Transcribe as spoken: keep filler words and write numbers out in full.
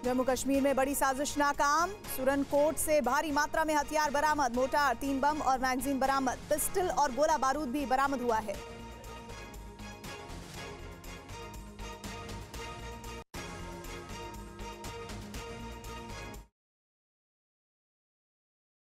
जम्मू कश्मीर में बड़ी साजिश नाकाम। सुरनकोट से भारी मात्रा में हथियार बरामद। मोर्टार, तीन बम और मैगजीन बरामद। पिस्टल और गोला बारूद भी बरामद हुआ है।